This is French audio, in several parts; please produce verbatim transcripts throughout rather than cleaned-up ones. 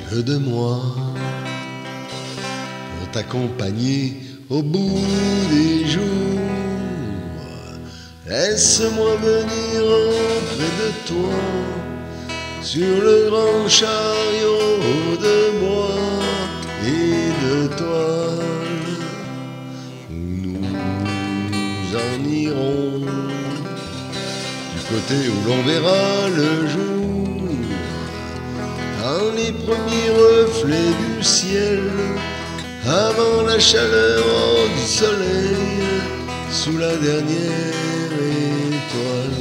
veux de moi pour t'accompagner au bout des jours. Laisse-moi venir auprès de toi sur le grand chariot de bois et de toile, où nous en irons du côté où l'on verra le jour, dans les premiers reflets du ciel, avant la chaleur du soleil, sous la dernière étoile.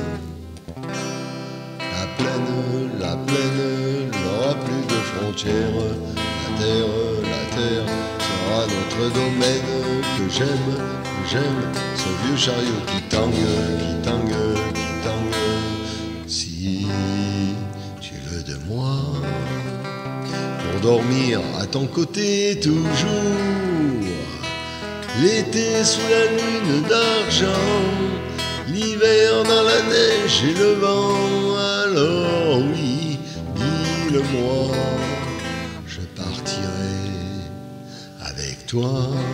La plaine, la plaine n'aura plus de frontières. La terre, la terre sera notre domaine. Que j'aime, que j'aime, ce vieux chariot qui tangue, qui tangue, qui tangue. Si tu veux de moi, pour dormir à ton côté toujours, l'été sous la lune d'argent, l'hiver dans la neige et le vent. Alors oui, dis-le-moi, je partirai avec toi.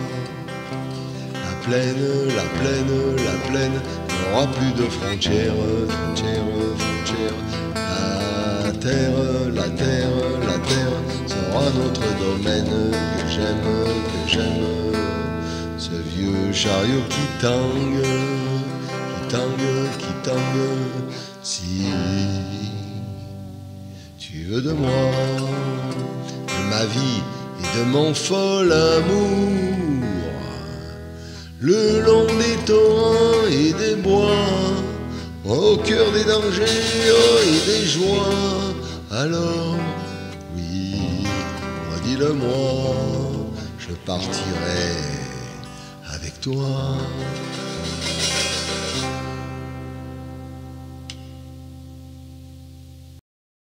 La plaine, la plaine, la plaine n'aura plus de frontières, frontières, frontières. La terre, la terre, la terre sera notre domaine. Que j'aime, que j'aime, ce vieux chariot qui tangue, qui tangue, qui tangue. Si tu veux de moi, de ma vie et de mon fol amour, le long des torrents et des bois, au cœur des dangers oh, et des joies, alors oui, redis-le-moi, je partirai avec toi.